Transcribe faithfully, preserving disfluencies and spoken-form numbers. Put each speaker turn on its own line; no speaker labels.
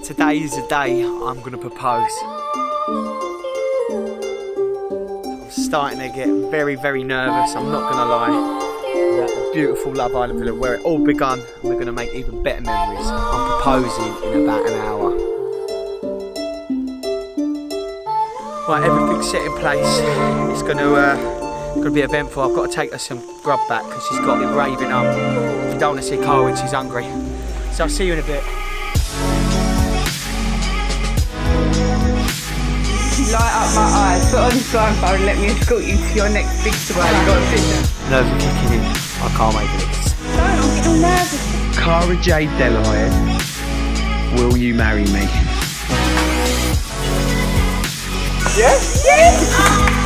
Today is the day I'm going to propose. I'm starting to get very, very nervous, I'm not going to lie. We're at the beautiful Love Island villa where it all begun, and we're going to make even better memories. I'm proposing in about an hour. Right, everything's set in place. It's going to, uh, going to be eventful. I've got to take her some grub back because she's got it raving up. You don't want to see Cara when she's hungry. So I'll see you in a bit.
Light up my eyes, put on the blindfold and let me escort you to your next big surprise. You got to sit down.
Nerves are kicking in. I can't wait for this.
Don't, I'm getting all nervous.
Cara J. Dela-Mass, will you marry me?
Yes? Yes!